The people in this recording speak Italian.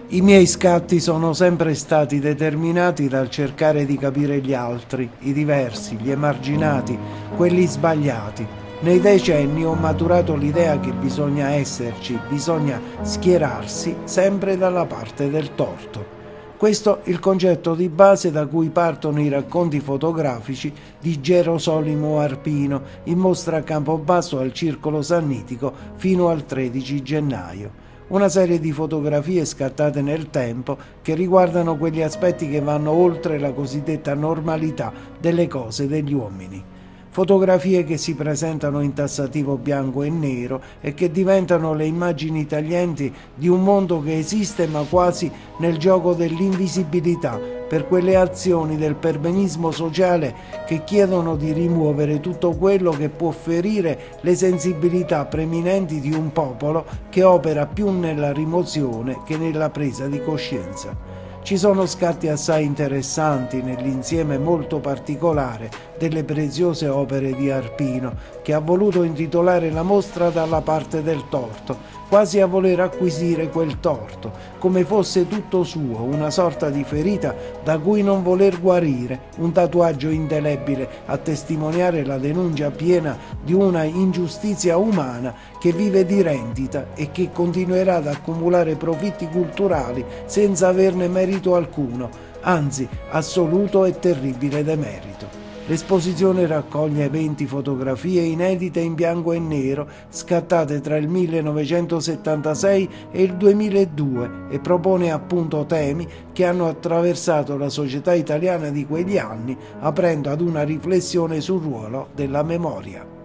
I miei scatti sono sempre stati determinati dal cercare di capire gli altri, i diversi, gli emarginati, quelli sbagliati. Nei decenni ho maturato l'idea che bisogna esserci, bisogna schierarsi sempre dalla parte del torto. Questo è il concetto di base da cui partono i racconti fotografici di Gerosolimo Arpino, in mostra a Campobasso al Circolo Sannitico fino al 13 gennaio. Una serie di fotografie scattate nel tempo che riguardano quegli aspetti che vanno oltre la cosiddetta normalità delle cose e degli uomini. Fotografie che si presentano in tassativo bianco e nero e che diventano le immagini taglienti di un mondo che esiste ma quasi nel gioco dell'invisibilità per quelle azioni del perbenismo sociale che chiedono di rimuovere tutto quello che può ferire le sensibilità preminenti di un popolo che opera più nella rimozione che nella presa di coscienza. Ci sono scatti assai interessanti nell'insieme molto particolare delle preziose opere di Arpino, che ha voluto intitolare la mostra Dalla parte del torto, quasi a voler acquisire quel torto, come fosse tutto suo, una sorta di ferita da cui non voler guarire, un tatuaggio indelebile a testimoniare la denuncia piena di una ingiustizia umana che vive di rendita e che continuerà ad accumulare profitti culturali senza averne merito alcuno, anzi assoluto e terribile demerito. L'esposizione raccoglie 20 fotografie inedite in bianco e nero scattate tra il 1976 e il 2002 e propone appunto temi che hanno attraversato la società italiana di quegli anni, aprendo ad una riflessione sul ruolo della memoria.